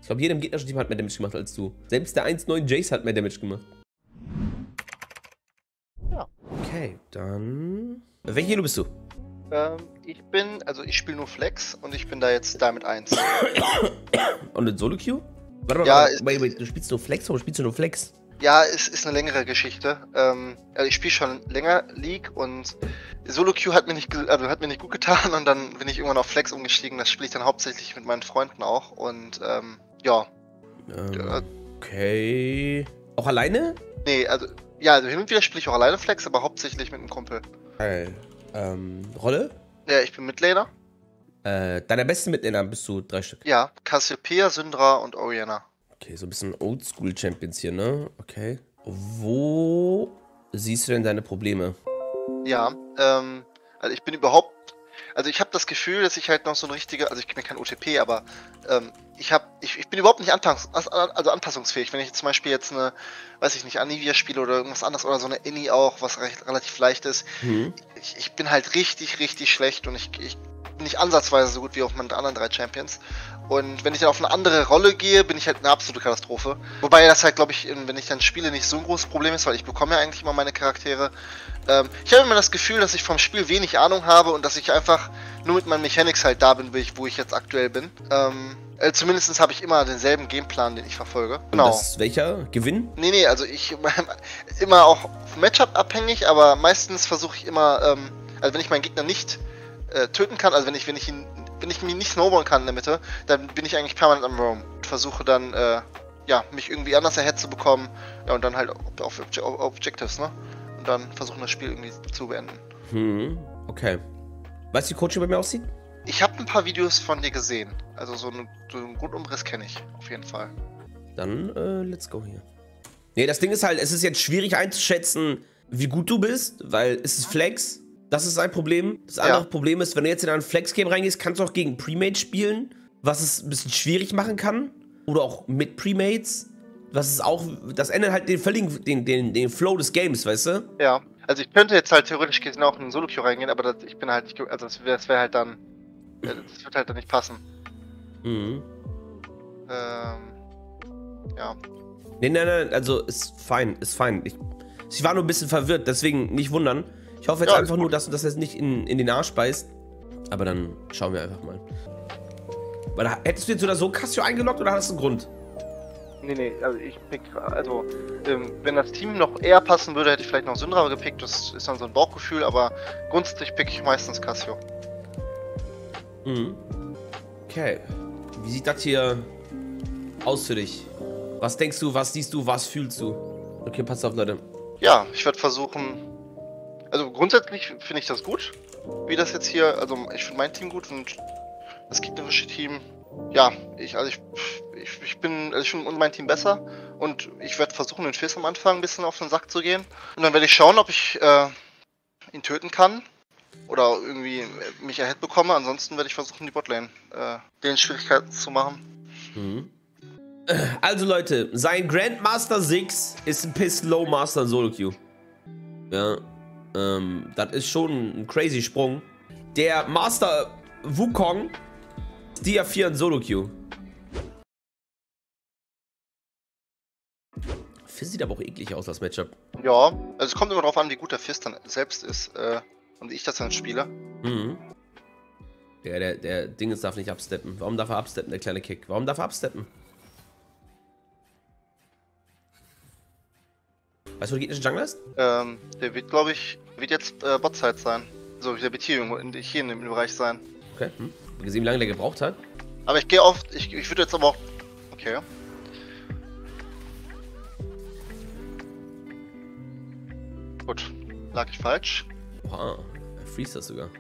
Ich glaube, jeder im gegnerischen Team hat mehr Damage gemacht als du. Selbst der 1.9 Jace hat mehr Damage gemacht. Ja. Okay, dann... Welche Elo bist du? Also ich spiele nur Flex und ich bin da jetzt damit 1. Und in Solo-Queue? Warte mal, Ja, wait, du spielst nur Flex oder spielst du nur Flex? Ja, es ist eine längere Geschichte. Also ich spiele schon länger League und Solo-Queue hat mir nicht gut getan und dann bin ich irgendwann auf Flex umgestiegen. Das spiele ich dann hauptsächlich mit meinen Freunden auch und ja. Okay. Auch alleine? Nee, also hin und wieder spiele ich auch alleine Flex, aber hauptsächlich mit einem Kumpel. Okay. Rolle? Ja, ich bin Midlaner. Deiner besten Midlaner bist du 3 Stück. Ja, Cassiopeia, Syndra und Orianna. Okay, so ein bisschen Oldschool-Champions hier, ne? Okay. Wo siehst du denn deine Probleme? Ja, also ich habe das Gefühl, dass ich halt noch so ein richtiger, also ich bin kein OTP, aber ich bin überhaupt nicht anpassungsfähig. Wenn ich zum Beispiel jetzt eine, weiß ich nicht, Anivia spiele oder irgendwas anderes oder so eine Inni auch, was relativ leicht ist, ich bin halt richtig, richtig schlecht und ich bin nicht ansatzweise so gut wie auf meinen anderen 3 Champions. Und wenn ich dann auf eine andere Rolle gehe, bin ich halt eine absolute Katastrophe. Wobei das halt, glaube ich, wenn ich dann spiele, nicht so ein großes Problem ist, weil ich bekomme ja eigentlich immer meine Charaktere. Ich habe immer das Gefühl, dass ich vom Spiel wenig Ahnung habe und dass ich einfach nur mit meinen Mechanics halt da bin, wo ich jetzt aktuell bin. Zumindest habe ich immer denselben Gameplan, den ich verfolge. Genau. Und das ist welcher? Gewinn? Nee, also ich immer auch Matchup abhängig, aber meistens versuche ich immer, also wenn ich meinen Gegner nicht töten kann, also wenn ich mich nicht snowballen kann in der Mitte, dann bin ich eigentlich permanent am Roam. Und versuche dann, mich irgendwie anders ahead zu bekommen. Ja, und dann halt auf Objectives, ne? Und dann versuchen das Spiel irgendwie zu beenden. Okay. Weißt du, wie Coaching bei mir aussieht? Ich habe ein paar Videos von dir gesehen. Also so einen Grundumriss kenne ich, auf jeden Fall. Dann, let's go hier. Nee, das Ding ist halt, es ist jetzt schwierig einzuschätzen, wie gut du bist, weil es ist Flex. Das ist ein Problem. Das andere Problem ist, wenn du jetzt in ein Flex-Game reingehst, kannst du auch gegen Premates spielen, was es ein bisschen schwierig machen kann. Oder auch mit Premates. Was es auch, das ändert halt den Flow des Games, weißt du? Ja, also ich könnte jetzt halt theoretisch gesehen auch in einen Solo-Queue reingehen, aber ich bin halt nicht, also das wäre halt dann, das wird halt dann nicht passen. Ja. Nee, also ist fein. Ich war nur ein bisschen verwirrt, deswegen nicht wundern. Ich hoffe jetzt einfach nur, dass du das jetzt nicht in den Arsch beißt. Aber dann schauen wir einfach mal. Weil hättest du jetzt oder so Cassio eingeloggt oder hast du einen Grund? Nee, also wenn das Team noch eher passen würde, hätte ich vielleicht noch Syndra gepickt. Das ist dann so ein Bauchgefühl, aber grundsätzlich pick ich meistens Cassio. Okay. Wie sieht das hier aus für dich? Was denkst du, was siehst du, was fühlst du? Okay, pass auf, Leute. Ja, ich werde versuchen. Also grundsätzlich finde ich das gut, wie das jetzt hier. Also ich finde mein Team gut und das gegnerische Team. Ja, ich finde mein Team besser und ich werde versuchen, den Fizz am Anfang ein bisschen auf den Sack zu gehen. Und dann werde ich schauen, ob ich ihn töten kann oder irgendwie mich ahead bekomme. Ansonsten werde ich versuchen, die Botlane den Schwierigkeiten zu machen. Also Leute, sein Grandmaster 6 ist ein Piss Low Master Solo Queue. Ja, das ist schon ein crazy Sprung. Der Master Wukong ist Dia 4 in Solo Queue. Fizz sieht aber auch eklig aus, das Matchup. Ja, also es kommt immer darauf an, wie gut der Fizz dann selbst ist und wie ich das dann spiele. Der Dinges darf nicht absteppen. Warum darf er absteppen, der kleine Kick? Warum darf er absteppen? Weißt du, wo der gegnerische Jungler ist? Der wird, glaube ich, jetzt Botside sein. So, der wird hier in dem Bereich sein. Okay, gesehen, wie lange der gebraucht hat. Aber ich gehe oft, ich würde jetzt aber auch... Okay. Gut, lag ich falsch. Oha, er freest das sogar.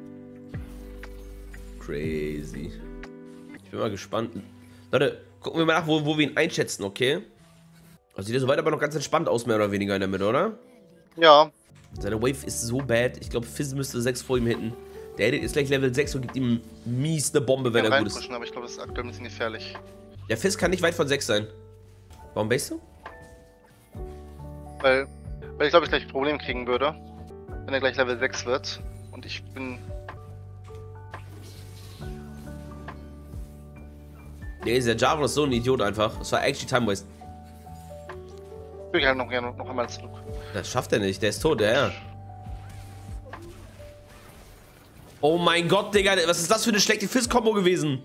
Crazy. Ich bin mal gespannt. Leute, gucken wir mal nach, wo wir ihn einschätzen, okay? Also sieht er soweit aber noch ganz entspannt aus, mehr oder weniger in der Mitte, oder? Ja. Seine Wave ist so bad. Ich glaube, Fizz müsste 6 vor ihm hinten. Der Edit ist gleich Level 6 und gibt ihm mies eine Bombe, wenn er gut ist. Aber ich glaube, das ist aktuell ein bisschen gefährlich. Der Fizz kann nicht weit von 6 sein. Warum basest du? Weil ich glaube, ich gleich ein Problem kriegen würde, wenn er gleich Level 6 wird. Und ich bin... Nee, der Jarvan ist so ein Idiot einfach. Das war actually Time Waste. Ich will halt noch einmal zurück. Das schafft er nicht, der ist tot, ja. Oh mein Gott, Digga, was ist das für eine schlechte Fist-Kombo gewesen?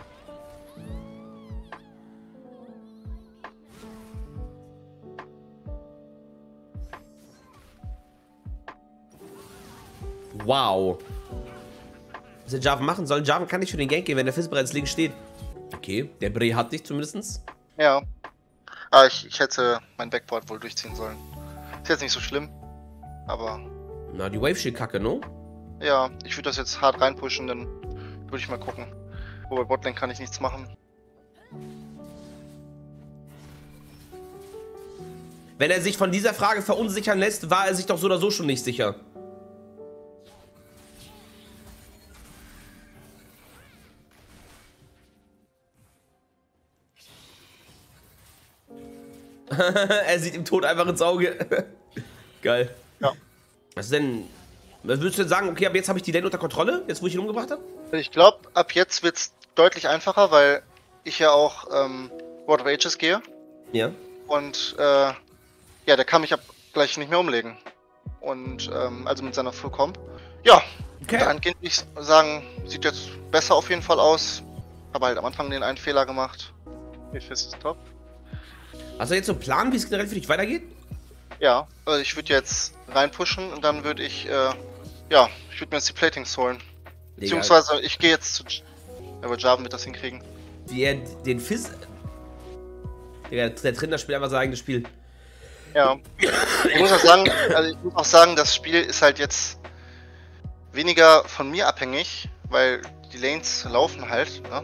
Wow. Was der Jarvan machen soll? Jarvan kann nicht für den Gank gehen, wenn der Fist bereits links steht. Okay, der Bre hat dich zumindest. Ja. Aber ich hätte mein Backboard wohl durchziehen sollen. Ist jetzt nicht so schlimm. Aber. Na, die Wave-Shield-Kacke, no? Ja, ich würde das jetzt hart reinpushen, dann würde ich mal gucken. Wobei Botlane kann ich nichts machen. Wenn er sich von dieser Frage verunsichern lässt, war er sich doch so oder so schon nicht sicher. Er sieht im Tod einfach ins Auge. Geil. Ja. Was denn? Was würdest du denn sagen? Okay, ab jetzt habe ich die Lane unter Kontrolle, jetzt wo ich ihn umgebracht habe? Ich glaube, ab jetzt wird es deutlich einfacher, weil ich ja auch World of Ages gehe. Ja. Und ja, der kann mich ab gleich nicht mehr umlegen. Und also mit seiner Full Comp. Ja, Okay. dahingehend würde ich sagen, sieht jetzt besser auf jeden Fall aus. Aber halt am Anfang den einen Fehler gemacht. Die Fist ist top. Hast du jetzt so einen Plan, wie es generell für dich weitergeht? Ja, also ich würde jetzt reinpushen und dann würde ich, ja, ich würde mir jetzt die Platings holen. Beziehungsweise ich gehe jetzt zu... Aber Jarvan wird das hinkriegen. Wie er den Fizz... Der Trainer spielt einfach sein eigenes Spiel. Ja. Ich muss auch sagen, das Spiel ist halt jetzt weniger von mir abhängig, weil die Lanes laufen halt, ne?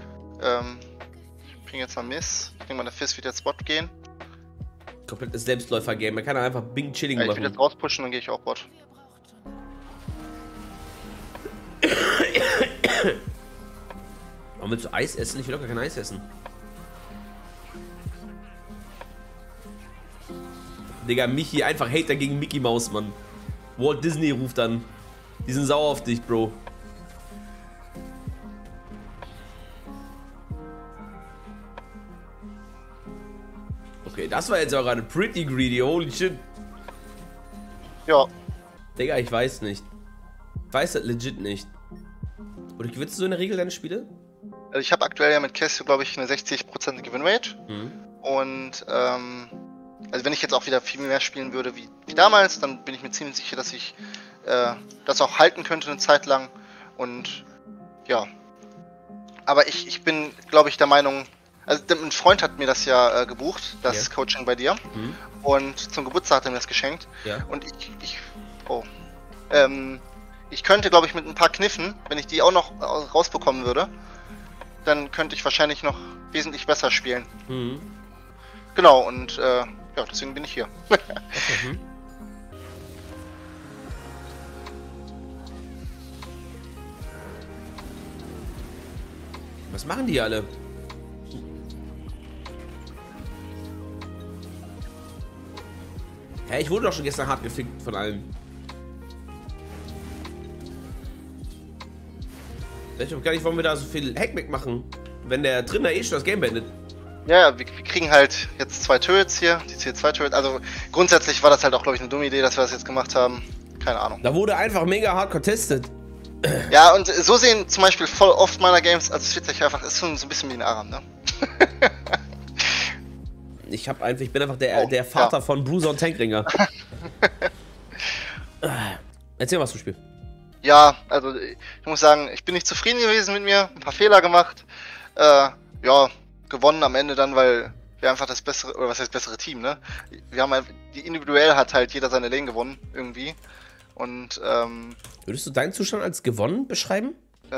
Ich bringe jetzt mal Miss. Ich denke mal, der Fizz wird jetzt Bot gehen. Komplettes Selbstläufer-Game. Man kann einfach Bing Chilling Ja, ich machen. will jetzt rauspushen, dann gehe ich auch Bot. Warum willst du Eis essen? Ich will doch gar kein Eis essen. Digga, Michi, einfach Hater gegen Mickey Mouse, Mann. Walt Disney ruft an. Die sind sauer auf dich, Bro. Okay, das war jetzt auch gerade pretty greedy, holy shit. Ja. Digga, ich weiß nicht. Ich weiß das legit nicht. Oder gewinnst du so in der Regel deine Spiele? Also ich habe aktuell ja mit Cassio, glaube ich, eine 60% Gewinnrate. Mhm. Und, also wenn ich jetzt auch wieder viel mehr spielen würde wie damals, dann bin ich mir ziemlich sicher, dass ich das auch halten könnte eine Zeit lang. Und, ja. Aber ich bin, glaube ich, der Meinung, also ein Freund hat mir das ja gebucht, das Coaching bei dir. Mhm. Und zum Geburtstag hat er mir das geschenkt. Ja. Und ich könnte, glaube ich, mit ein paar Kniffen, wenn ich die auch noch rausbekommen würde, dann könnte ich wahrscheinlich noch wesentlich besser spielen. Mhm. Genau, und ja, deswegen bin ich hier. Okay. Was machen die alle? Hä, ich wurde doch schon gestern hart gefickt von allen. Ich weiß gar nicht, warum wir da so viel Hackback machen, wenn der Trainer eh schon das Game beendet. Ja, wir kriegen halt jetzt 2 Turrets hier, die C2-Turrets. Also grundsätzlich war das halt auch, glaube ich, eine dumme Idee, dass wir das jetzt gemacht haben. Keine Ahnung. Da wurde einfach mega hart contestet. Ja, und so sehen zum Beispiel voll oft meiner Games, also es wird sich einfach, ist schon so ein bisschen wie ein Aram, ne? Ich bin einfach der Vater von Bruiser und Tankringer. Erzähl mal was zum Spiel. Ja, also ich muss sagen, ich bin nicht zufrieden gewesen mit mir, ein paar Fehler gemacht. Ja, gewonnen am Ende dann, weil wir einfach das bessere, oder was heißt bessere Team, ne? Wir haben halt, individuell hat halt jeder seine Lane gewonnen, irgendwie. Und, Würdest du deinen Zustand als gewonnen beschreiben?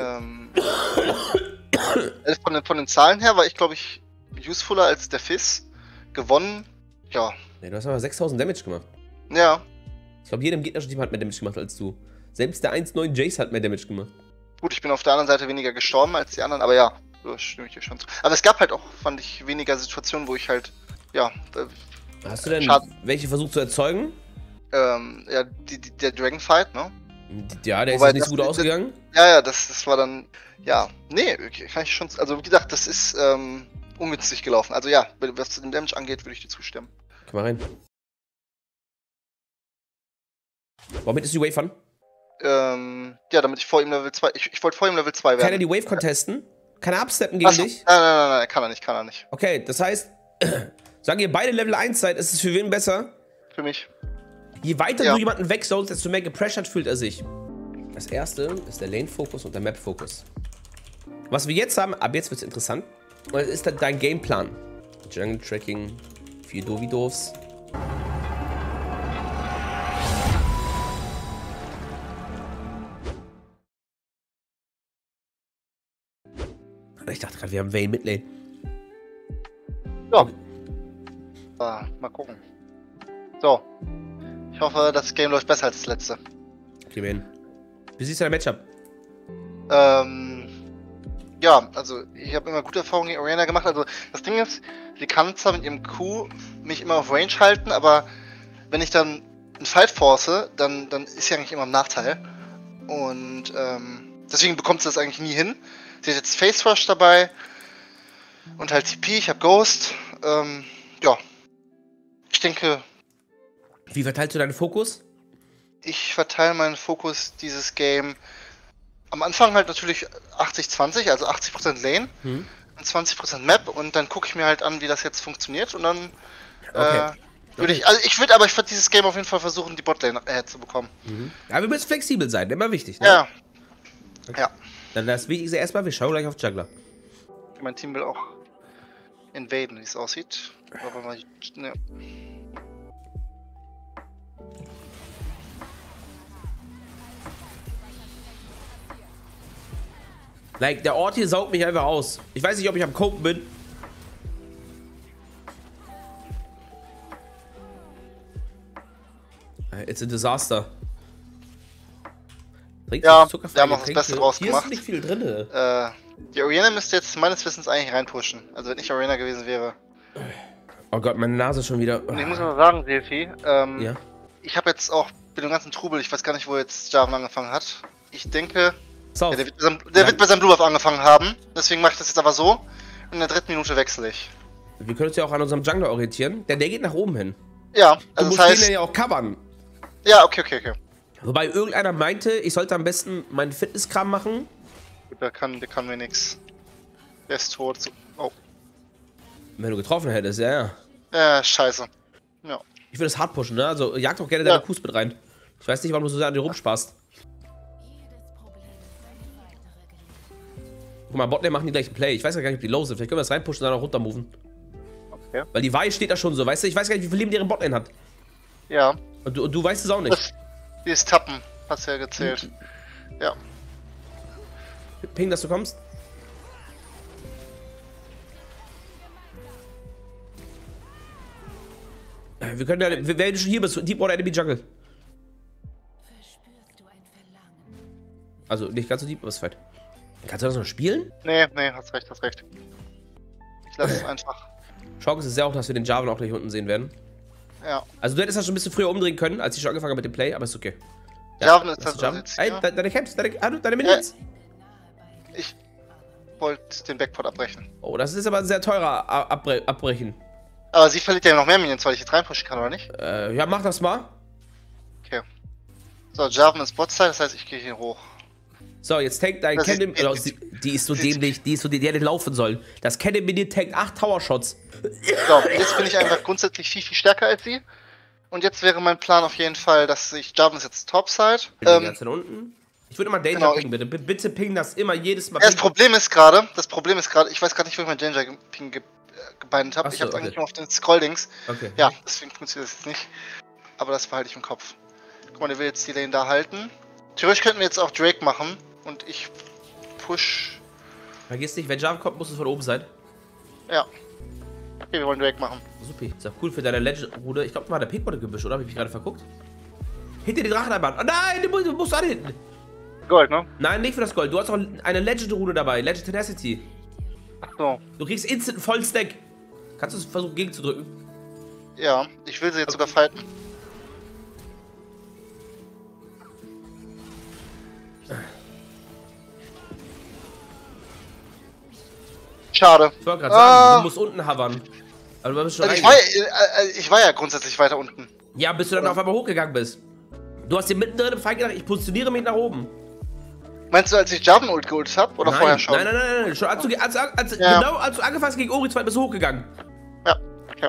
von den Zahlen her war ich, glaube ich, usefuller als der Fizz. Gewonnen, ja. Ja, du hast aber 6000 Damage gemacht. Ja. Ich glaube, jedem gegnerischen Team hat mehr Damage gemacht als du. Selbst der 1.9 Jace hat mehr Damage gemacht. Gut, ich bin auf der anderen Seite weniger gestorben als die anderen, aber ja, da stimme ich dir schon zu. Aber es gab halt auch, fand ich, weniger Situationen, wo ich halt, ja. Hast du denn welche versucht zu erzeugen? Ja, der Dragonfight, ne? Ja, der ist Wobei jetzt nicht so gut ausgegangen. Ja, das war dann, ja, nee, kann ich schon, also wie gesagt, das ist ungünstig gelaufen. Also ja, was zu dem Damage angeht, würde ich dir zustimmen. Komm mal rein. Womit ist die Wave an? Ja, damit ich vor ihm Level 2, ich wollte vor ihm Level 2 werden. Kann er die Wave contesten? Kann er absteppen gegen dich? Nein, kann er nicht. Okay, das heißt, sagen ihr beide Level 1 seid, ist es für wen besser? Für mich. Je weiter du jemanden wegsollst, desto mehr gepressured fühlt er sich. Das erste ist der Lane-Fokus und der Map-Fokus. Was wir jetzt haben, ab jetzt wird es interessant, und das ist dein Gameplan. Jungle-Tracking, 4 Dovidovs. Ich dachte gerade, wir haben Vayne Midlane. Ja. Mal gucken. So. Ich hoffe, das Game läuft besser als das letzte. Okay, Vayne. Wie siehst du dein Matchup? Ja, also ich habe immer gute Erfahrungen gegen Orianna gemacht. Also das Ding ist, sie kann zwar mit ihrem Q mich immer auf Range halten, aber wenn ich dann einen Fight force, dann ist sie eigentlich immer im Nachteil. Und deswegen bekommt sie das eigentlich nie hin. Sie hat jetzt Face Rush dabei und halt TP, ich habe Ghost. Ja, ich denke... Wie verteilst du deinen Fokus? Ich verteile meinen Fokus dieses Game am Anfang halt natürlich 80-20, also 80% Lane und 20% Map, und dann gucke ich mir halt an, wie das jetzt funktioniert, und dann würde ich würde dieses Game auf jeden Fall versuchen, die Botlane zu bekommen. Ja, wir müssen flexibel sein, immer wichtig, ne? Ja. Okay. Ja. Dann das Wichtigste erstmal, wir schauen gleich auf Juggler. Mein Team will auch invaden, wie es aussieht. Aber mal, ne. Like, der Ort hier saugt mich einfach aus. Ich weiß nicht, ob ich am Copen bin. It's a disaster. Ja, wir haben auch das Beste draus hier gemacht. Hier ist nicht viel drin. Die Orianna müsste jetzt meines Wissens eigentlich reinpushen. Also wenn ich Orianna gewesen wäre. Oh Gott, meine Nase schon wieder. Und ich muss mal sagen, Selfie, ja? ich habe jetzt auch mit dem ganzen Trubel, ich weiß gar nicht, wo jetzt Jarvan angefangen hat. Ich denke, ja, der wird bei seinem Blue Buff angefangen haben. Deswegen mache ich das jetzt aber so. Und in der 3. Minute wechsle ich. Wir können uns ja auch an unserem Jungler orientieren, denn der geht nach oben hin. Ja, also du musst den ja auch covern. Ja, okay. Wobei irgendeiner meinte, ich sollte am besten meinen Fitnesskram machen. Der kann mir nix. Der ist tot. Oh. Wenn du getroffen hättest, ja. Scheiße. Ja. Ich würde es hart pushen, ne? Also jag doch gerne deine Qs mit rein. Ich weiß nicht, warum du so sehr an dir rumsparst. Guck mal, Botlane machen die gleichen Play. Ich weiß gar nicht, ob die low sind. Vielleicht können wir das reinpushen und dann auch runtermoven. Okay. Weil die Vi steht da schon so, weißt du? Ich weiß gar nicht, wie viel Leben deren Botlane hat. Ja. Und du weißt es auch nicht. Die ist Tappen, hast du ja gezählt. Ja. Ping, dass du kommst. Wir können ja, wenn du schon hier bist, Deep Water Enemy Jungle. Also nicht ganz so deep, aber es ist fett. Kannst du das noch spielen? Nee, hast recht. Ich lasse es einfach. Chance ist ja auch, dass wir den Jarvan auch gleich unten sehen werden. Ja. Also du hättest das schon ein bisschen früher umdrehen können, als ich schon angefangen habe mit dem Play, aber ist okay. Ja, Jarvan ist halt Jarvan. Ey, deine Camps, deine Minions. Ich wollte den Backport abbrechen. Oh, das ist aber ein sehr teurer Abbrechen. Aber sie verliert ja noch mehr Minions, weil ich jetzt reinpushen kann, oder nicht? Ja, mach das mal. Okay. So, Jarvan ist Botside, das heißt, ich gehe hier hoch. So, jetzt tankt dein Cannon. Die ist so dämlich, die hätte laufen sollen. Das Cannon Minion tankt 8 Tower Shots. So, jetzt bin ich einfach grundsätzlich viel stärker als sie. Und jetzt wäre mein Plan auf jeden Fall, dass ich Jarvan ist jetzt Topside. Unten. Ich würde immer Danger pingen, bitte. Bitte ping das immer jedes Mal. Ja, das Problem ist gerade, ich weiß gerade nicht, wo ich mein Danger Ping gebindet habe. Ich habe eigentlich nur auf den Scrollings. Okay. Ja, deswegen funktioniert das jetzt nicht. Aber das behalte ich im Kopf. Guck mal, der will jetzt die Lane da halten. Theoretisch könnten wir jetzt auch Drake machen. Und ich push. Vergiss nicht, wenn Jarvan kommt, muss es von oben sein. Ja. Okay, wir wollen Drake machen. Super, ist ja cool für deine Legend-Rude. Ich glaube, mal der Pink wurde gebüscht, oder? Hab ich mich gerade verguckt? Hinter die Dracheneinbahn. Oh nein, du musst da hinten. Gold, ne? Nein, nicht für das Gold. Du hast auch eine Legend-Rude dabei. Legend Tenacity. Ach so. Du kriegst instant einen vollen Stack. Kannst du versuchen, gegenzudrücken? Ja, ich will sie jetzt sogar fighten. Schade. Ich wollte gerade sagen, du musst unten hovern. Aber du bist schon Also ich war ja grundsätzlich weiter unten. Ja, bis du dann auf einmal hochgegangen bist. Du hast dir mittendrin im Fight gedacht, ich positioniere mich nach oben. Meinst du, als ich Jarvan-Ult geholt habe? Oder nein, vorher schon? Nein. Schon Ja. Genau als du angefangen hast gegen Ori 2 bist du hochgegangen. Ja, okay.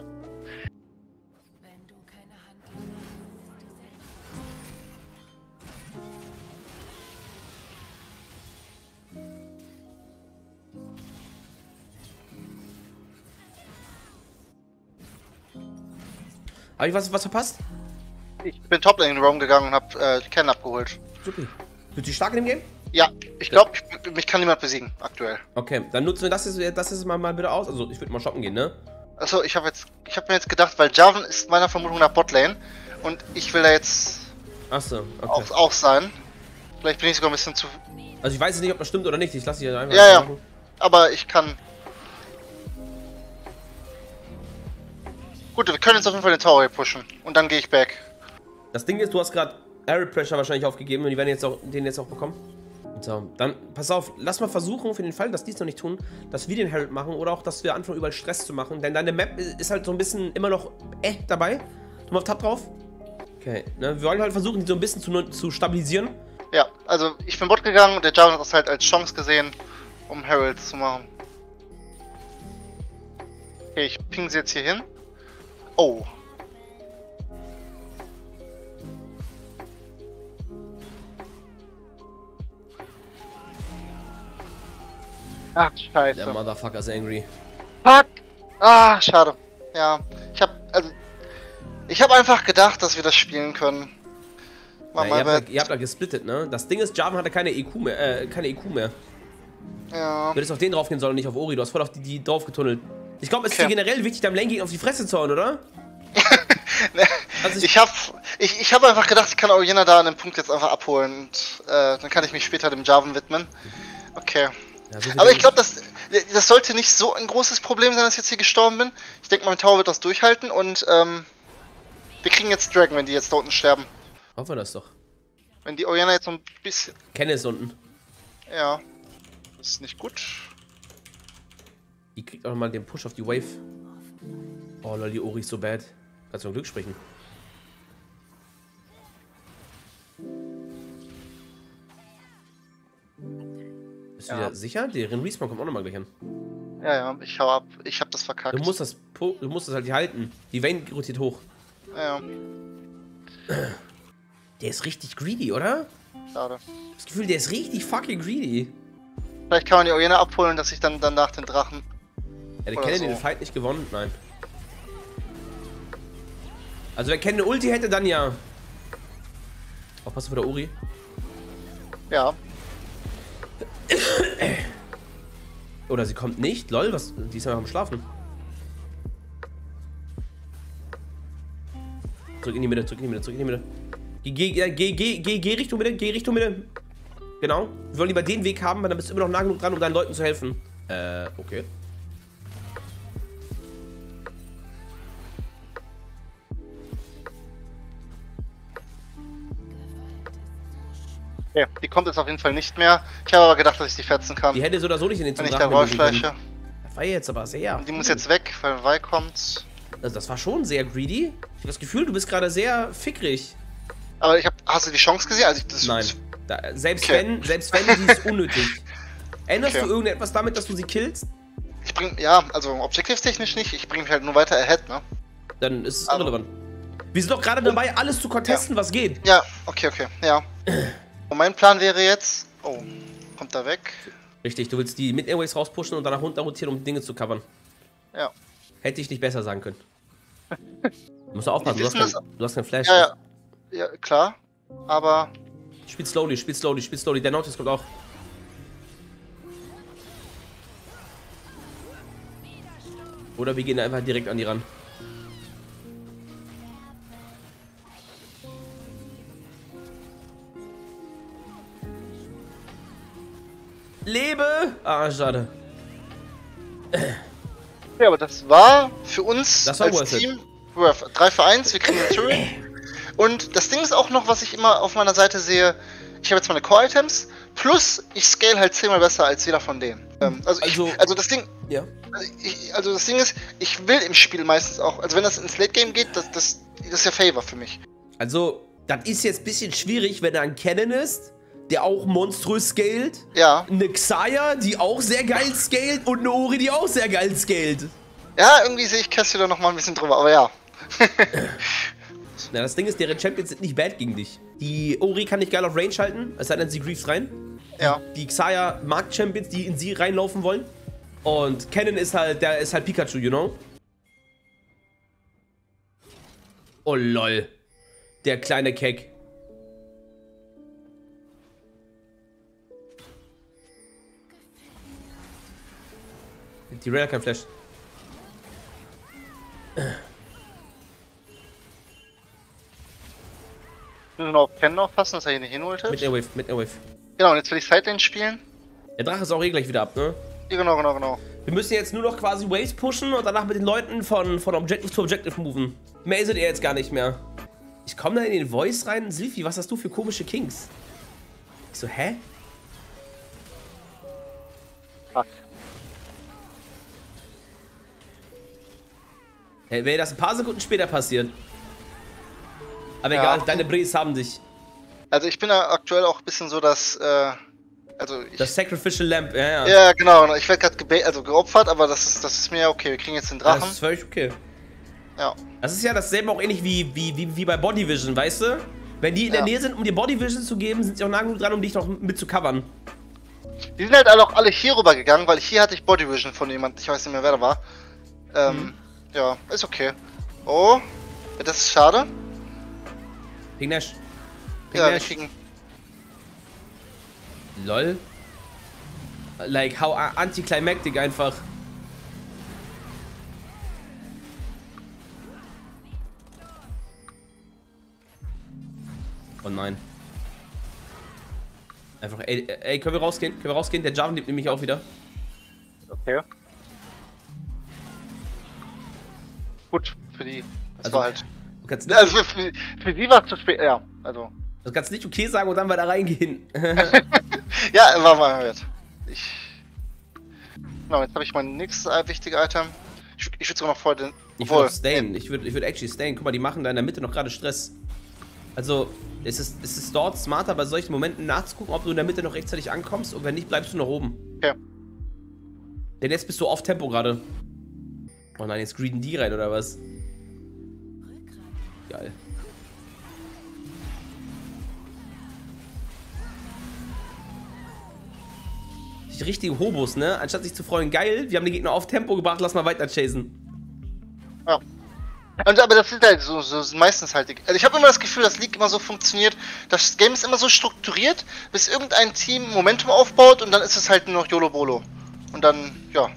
Habe ich was verpasst? Ich bin Top-Lane in den Roam gegangen und hab Ken abgeholt. Super. Bist du stark in dem Game? Ja, ich glaube, mich kann niemand besiegen, aktuell. Okay, dann nutzen wir das jetzt mal bitte aus. Also, ich würde mal shoppen gehen, ne? Achso, ich hab mir jetzt gedacht, weil Jarvan ist meiner Vermutung nach Botlane und ich will da jetzt Achso, okay. auch sein. Vielleicht bin ich sogar ein bisschen zu... Also, ich weiß jetzt nicht, ob das stimmt oder nicht. Ich lasse dich einfach Ja, machen. aber ich kann... Gut, wir können jetzt auf jeden Fall den Tower hier pushen und dann gehe ich back. Das Ding ist, du hast gerade Air Pressure wahrscheinlich aufgegeben und die werden den jetzt auch bekommen. So, dann pass auf, lass mal versuchen, für den Fall, dass die es noch nicht tun, dass wir den Herald machen oder auch, dass wir anfangen, überall Stress zu machen. Denn deine Map ist halt so ein bisschen immer noch dabei. Du mal auf Tab drauf. Okay, ne, wir wollen halt versuchen, die so ein bisschen zu stabilisieren. Ja, also ich bin Bot gegangen und der Jarvan hat das halt als Chance gesehen, um Herald zu machen. Okay, ich ping sie jetzt hier hin. Oh. Ach, scheiße. Der Motherfucker ist angry. Fuck! Ah, schade. Ja, ich hab einfach gedacht, dass wir das spielen können. Ja, ihr habt da gesplittet, ne? Das Ding ist, Jarvan hatte keine EQ mehr. Ja. Du hättest auf den drauf gehen sollen, nicht auf Ori. Du hast voll auf die drauf getunnelt. Ich glaube, es ist dir generell wichtig, deinem Lane auf die Fresse zu hauen, oder? Also ich hab einfach gedacht, ich kann Orianna da an dem Punkt jetzt einfach abholen und dann kann ich mich später dem Jarvan widmen. Okay. Ja, so aber ich glaube, das sollte nicht so ein großes Problem sein, dass ich jetzt hier gestorben bin. Ich denke, mein Tower wird das durchhalten und wir kriegen jetzt Dragon, wenn die jetzt da unten sterben. Hoffen wir das doch. Wenn die Orianna jetzt so ein bisschen... Ken ist unten. Ja. Das ist nicht gut. Die kriegt auch nochmal den Push auf die Wave. Oh lol, die Ori ist so bad. Kannst du Glück sprechen. Bist du dir sicher? Deren Respawn kommt auch nochmal gleich an. Ja, ich hau ab. Ich hab das verkackt. Du musst das halt hier halten. Die Vayne rotiert hoch. Ja. Der ist richtig greedy, oder? Schade. Das Gefühl, der ist richtig fucking greedy. Vielleicht kann man die Orianna abholen, dass ich dann danach den Drachen... Ja, der Ken den Fight nicht gewonnen? Nein. Also wenn Ken eine Ulti hätte, dann ja. Aufpassen vor der Ori. Ja. Oder sie kommt nicht. Lol, was? Die ist ja noch am Schlafen. Zurück in die Mitte, zurück in die Mitte, zurück in die Mitte. Geh Richtung Mitte, geh Richtung Mitte. Genau. Wir wollen lieber den Weg haben, weil dann bist du immer noch nah genug dran, um deinen Leuten zu helfen. Okay. Ja, die kommt jetzt auf jeden Fall nicht mehr. Ich habe aber gedacht, dass ich die fetzen kann. Die hätte so oder so nicht in den Wenn ich da Wolfsfleiche. Das war jetzt aber sehr. Die muss jetzt weg, weil Vi kommt. Also das war schon sehr greedy. Ich habe das Gefühl, du bist gerade sehr fickrig. Aber hast du die Chance gesehen? Also nein. Selbst wenn, die ist unnötig. Änderst du irgendetwas damit, dass du sie killst? Ich also objektivtechnisch nicht. Ich bringe mich halt nur weiter ahead, ne? Dann ist es irrelevant. Wir sind doch gerade dabei, alles zu contesten, was geht. Ja, okay, ja. Und mein Plan wäre jetzt... Oh, kommt da weg. Richtig, du willst die mit Airways rauspushen und danach runter rotieren, um Dinge zu covern. Ja. Hätte ich nicht besser sagen können. Du musst aufpassen, du hast keinen Flash. Ja, klar. Aber... Spiel slowly. Der Nautilus kommt auch. Oder wir gehen einfach direkt an die ran. Lebe! Ah, schade. Ja, aber das war für uns als Team 3 für 1, wir kriegen den Turret. Und das Ding ist auch noch, was ich immer auf meiner Seite sehe, ich habe jetzt meine Core-Items, plus ich scale halt 10-mal besser als jeder von denen. Also das Ding, Ja. Also das Ding ist, ich will im Spiel meistens auch, also wenn das ins Late Game geht, das ist ja Favor für mich. Also, das ist jetzt ein bisschen schwierig, wenn er ein Cannon ist, der auch monströs scaled. Ja. Eine Xayah, die auch sehr geil scaled und eine Ori, die auch sehr geil scaled. Ja, irgendwie sehe ich Cassio da nochmal ein bisschen drüber, aber ja. Na, das Ding ist, deren Champions sind nicht bad gegen dich. Die Ori kann nicht geil auf Range halten, es sei denn, sie grieft rein. Ja. Die Xayah mag Champions, die in sie reinlaufen wollen. Und Cannon ist halt, der ist halt Pikachu, you know? Oh lol. Der kleine Keck. Die Rare kein Flash. Wir müssen auf Kennen aufpassen, dass er hier nicht hinultet. Mit der Wave, mit der Wave. Genau, und jetzt will ich Sidelane spielen. Der Drache ist auch eh gleich wieder ab, ne? Ja, genau. Wir müssen jetzt nur noch quasi Waves pushen und danach mit den Leuten von Objective zu Objective moven. Mehr ist es jetzt gar nicht mehr. Ich komme da in den Voice rein. Silphi, was hast du für komische Kings? Ich so, hä? Fuck. Hey, wäre das ein paar Sekunden später passiert. Aber Ja. egal, deine Brees haben dich. Also ich bin da aktuell auch ein bisschen so, dass, Das Sacrificial Lamp, ja. Ja, genau, ich werde gerade geopfert, aber das ist mir ja okay, wir kriegen jetzt den Drachen. Das ist völlig okay. Ja. Das ist ja dasselbe auch ähnlich wie bei Body Vision, weißt du? Wenn die in der Nähe sind, um dir Body Vision zu geben, sind sie auch nah genug dran, um dich noch mit zu covern. Die sind halt auch alle hier rüber gegangen, weil hier hatte ich Body Vision von jemand, ich weiß nicht mehr wer da war. Ja, ist okay. Oh, das ist schade. Ping Nash. Ping Ja, wir Nash. kriegen. Lol. Like, how anticlimactic einfach. Oh nein. Einfach, ey, können wir rausgehen? Können wir rausgehen? Der Jarvan lebt nämlich auch wieder. Okay. Gut, für die. Das Also, war halt. Du kannst nicht, Also für sie war es zu spät, ja. Also. du kannst nicht okay sagen und dann weiter reingehen. Ja, war mal wert. Genau, jetzt habe ich mein nächstes wichtiges Item. Ich würde sogar noch vor den. Ich würde stayen. Ich würde actually stayen. Guck mal, die machen da in der Mitte noch gerade Stress. Also, es ist dort smarter, bei solchen Momenten nachzugucken, ob du in der Mitte noch rechtzeitig ankommst und wenn nicht, bleibst du noch oben. Okay. Denn jetzt bist du auf Tempo gerade. Oh nein, jetzt greeden die rein, oder was? Geil. Die richtigen Hobos, ne? Anstatt sich zu freuen, geil, wir haben den Gegner auf Tempo gebracht, lass mal weiter chasen. Ja. Aber das ist halt so meistens halt. Also ich habe immer das Gefühl, dass League immer so funktioniert. Das Game ist immer so strukturiert, bis irgendein Team Momentum aufbaut und dann ist es halt nur noch YOLO-BOLO. Und dann, ja.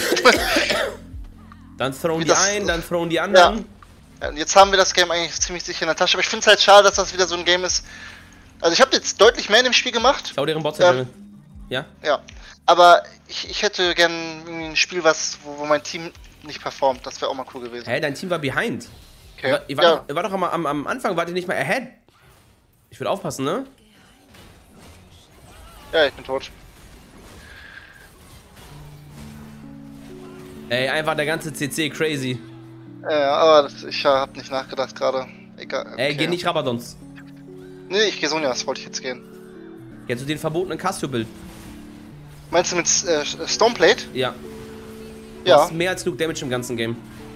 Dann throwen die einen, dann throwen die anderen. Ja. Und jetzt haben wir das Game eigentlich ziemlich sicher in der Tasche. Aber ich finde es halt schade, dass das wieder so ein Game ist. Also ich habe jetzt deutlich mehr in dem Spiel gemacht. Schau deren Bots ja? Ja. Aber ich hätte gern irgendwie ein Spiel, wo mein Team nicht performt. Das wäre auch mal cool gewesen. Hä, dein Team war behind. Okay. Ihr war doch am Anfang, wart ihr nicht mal ahead. Ich würde aufpassen, ne? Ja, ich bin tot. Ey, einfach der ganze CC crazy. Ja, aber ich habe nicht nachgedacht gerade. Egal. Okay. Ey, geh nicht Rabadons. Nee, ich gehe Sonjas, wollte ich jetzt gehen. Kennst du den verbotenen Cassio-Bild? Meinst du mit Stoneplate? Ja. Du Ja. hast mehr als genug Damage im ganzen Game.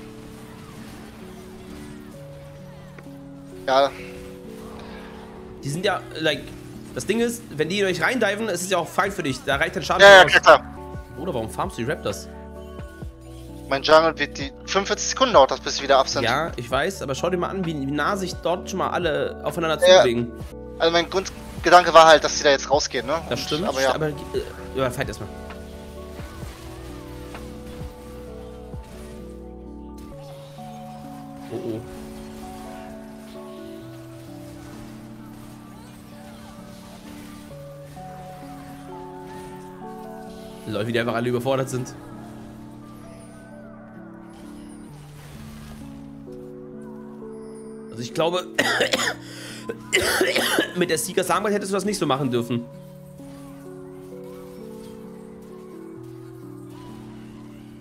Ja. Die sind ja, like, das Ding ist, wenn die in euch reindiven, ist es ja auch fein für dich. Da reicht dein Schaden Ja, aus. klar. Oder warum farmst du die Raptors? Mein Jungle wird die 45 Sekunden dauert das, bis sie wieder ab sind. Ja, ich weiß, aber schau dir mal an, wie nah sich dort schon mal alle aufeinander Ja. zubewegen. Also mein Grundgedanke war halt, dass sie da jetzt rausgehen, ne? Das stimmt, aber ja. Ja, fight erstmal. Oh oh. Leute, wie die einfach alle überfordert sind. Also ich glaube, mit der Seekers Armbrust hättest du das nicht so machen dürfen.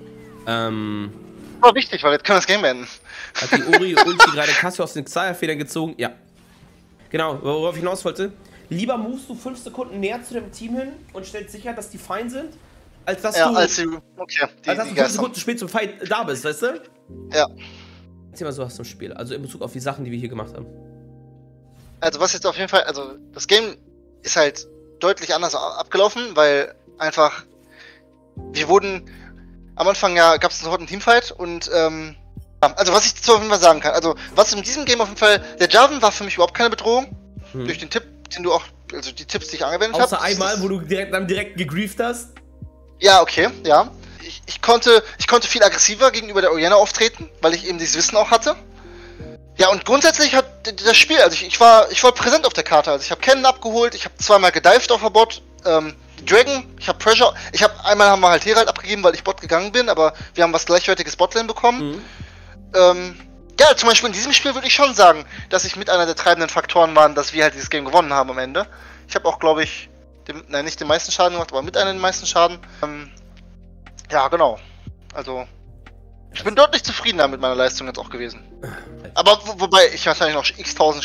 War wichtig, weil jetzt können wir das Game beenden. Hat die Ori-Ulti gerade Cassio aus den Xayah-Federn gezogen? Ja. Genau, worauf ich hinaus wollte. Lieber movest du 5 Sekunden näher zu dem Team hin und stellst sicher, dass die fein sind, als dass Ja, du, als du 5 Sekunden zu spät zum Fight da bist, weißt du? Ja. Erzähl mal so was zum Spiel, also in Bezug auf die Sachen, die wir hier gemacht haben. Also was jetzt auf jeden Fall, also das Game ist halt deutlich anders abgelaufen, weil einfach, wir wurden, am Anfang ja gab es sofort einen Teamfight und also was ich dazu auf jeden Fall sagen kann, also was in diesem Game auf jeden Fall, der Jarvan war für mich überhaupt keine Bedrohung, durch den Tipp, den du auch, also die Tipps, die ich angewendet habe. Außer einmal, wo du direkt gegrieft hast. Ja, okay, ja. Ich konnte viel aggressiver gegenüber der Orianna auftreten, weil ich eben dieses Wissen auch hatte. Ja, und grundsätzlich hat das Spiel, also ich war präsent auf der Karte, also ich habe Cannon abgeholt, ich habe zweimal gedived auf der Bot, Dragon, ich habe Pressure, einmal haben wir halt Herald abgegeben, weil ich Bot gegangen bin, aber wir haben was gleichwertiges Botlane bekommen. Ja, zum Beispiel in diesem Spiel würde ich schon sagen, dass ich mit einer der treibenden Faktoren waren, dass wir halt dieses Game gewonnen haben am Ende. Ich habe auch, glaube ich, nicht den meisten Schaden gemacht, aber mit einem den meisten Schaden. Ja, genau. Also, ich bin deutlich zufriedener mit meiner Leistung jetzt auch gewesen. Aber wobei ich wahrscheinlich noch x-tausend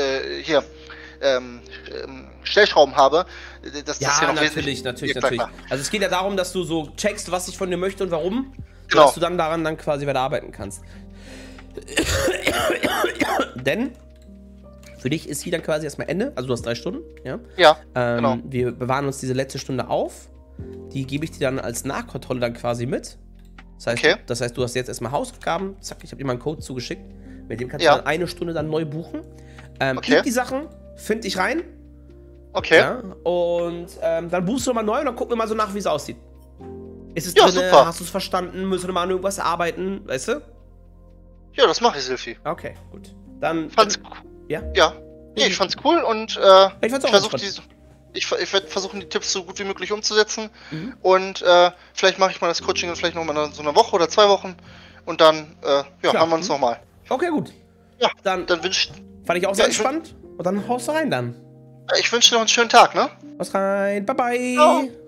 Stellschrauben habe. Das ja, hier noch natürlich. Also es geht ja darum, dass du so checkst, was ich von dir möchte und warum. Genau. Dass du dann daran dann quasi weiter arbeiten kannst. Denn für dich ist hier dann quasi erstmal Ende. Also du hast 3 Stunden, ja? Ja, genau. Wir bewahren uns diese letzte Stunde auf. Die gebe ich dir dann als Nachkontrolle dann quasi mit. Das heißt, du hast jetzt erstmal Hausaufgaben. Zack, ich habe dir mal einen Code zugeschickt. Mit dem kannst du dann 1 Stunde dann neu buchen. Gib die Sachen, find dich rein. Okay. Ja, und dann buchst du nochmal neu und dann gucken wir mal so nach, wie es aussieht. Ist es ja, drin? Super. Hast du es verstanden? Müssen wir mal an irgendwas arbeiten? Weißt du? Ja, das mache ich, Silphi. Okay, gut. Dann. Fand's ja? Ja. Nee, ich fand's cool und ich werde versuchen, die Tipps so gut wie möglich umzusetzen. Und vielleicht mache ich mal das Coaching vielleicht noch mal so eine Woche oder 2 Wochen. Und dann haben wir uns nochmal. Okay, gut. Ja, dann wünsche ich. Fand ich auch sehr spannend. Und dann haust du rein dann. Ich wünsche dir noch einen schönen Tag, ne? Haust rein. Bye, bye. Ciao.